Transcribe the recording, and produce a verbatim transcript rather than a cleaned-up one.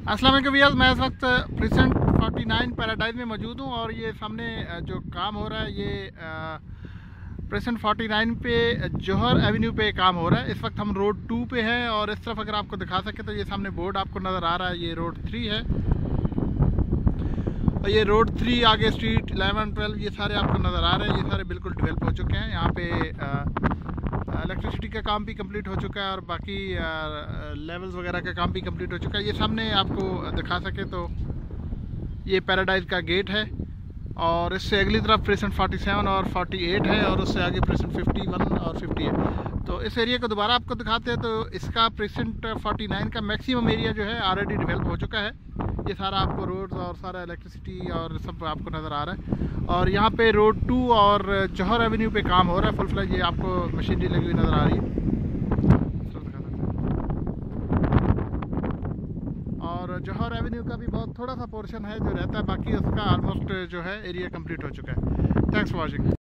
अस्सलाम वालेकुम व्यूअर्स, मैं इस वक्त प्रेसेंट उनचास पैराडाइज में मौजूद हूँ और ये सामने जो काम हो रहा है ये प्रेसेंट उनचास पे जौहर एवेन्यू पे काम हो रहा है। इस वक्त हम रोड टू पे हैं और इस तरफ अगर आपको दिखा सके तो ये सामने बोर्ड आपको नज़र आ रहा है, ये रोड थ्री है और ये रोड थ्री आगे स्ट्रीट इलेवन ट्वेल्व ये सारे आपको नज़र आ रहे हैं। ये सारे बिल्कुल डेवलप हो चुके हैं। यहाँ पे इलेक्ट्रिसिटी का काम भी कंप्लीट हो चुका है और बाकी लेवल्स वगैरह का काम भी कंप्लीट हो चुका है। ये सामने आपको दिखा सके तो ये पैराडाइज का गेट है और इससे अगली तरफ प्रेसेंट सैंतालीस और अड़तालीस है और उससे आगे प्रेसेंट इक्यावन और अट्ठावन। तो इस एरिया को दोबारा आपको दिखाते हैं। तो इसका प्रेसेंट उनचास का मैक्सिमम एरिया जो है ऑलरेडी डेवलप हो चुका है। ये सारा आपको रोड्स और सारा इलेक्ट्रिसिटी और सब आपको नज़र आ रहा है। और यहाँ पे रोड टू और जौहर एवेन्यू पे काम हो रहा है फुल फ्लैज। ये आपको मशीनरी लगी हुई नज़र आ रही है और जौहर एवेन्यू का भी बहुत थोड़ा सा पोर्शन है जो रहता है, बाकी उसका ऑलमोस्ट जो है एरिया कंप्लीट हो चुका है। Thanks for watching.